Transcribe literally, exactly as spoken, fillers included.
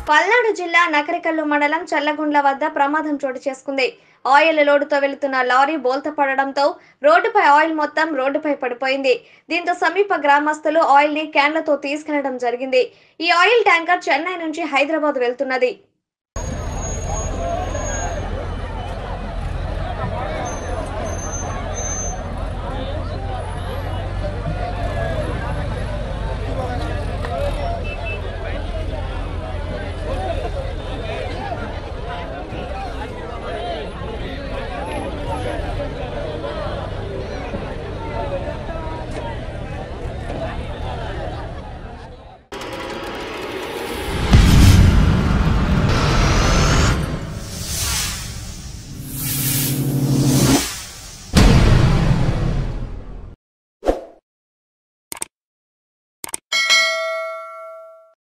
పల్నాడు జిల్లా నకరికల్లు మండలం చల్లగుండ్ల వద్ద ప్రమాదం చోటు చేసుకుంది. ఆయిల్ లోడుతో వెళుతున్న లారీ బోల్తా పడడంతో రోడ్డుపై ఆయిల్ మొత్తం రోడ్డుపై పడిపోయింది. దీంతో సమీప గ్రామస్తులు ఆయిల్ ని క్యాన్లతో తీసుకెళ్లడం జరిగింది. ఈ ఆయిల్ ట్యాంకర్ చెన్నై నుంచి హైదరాబాద్ వెళ్తున్నది.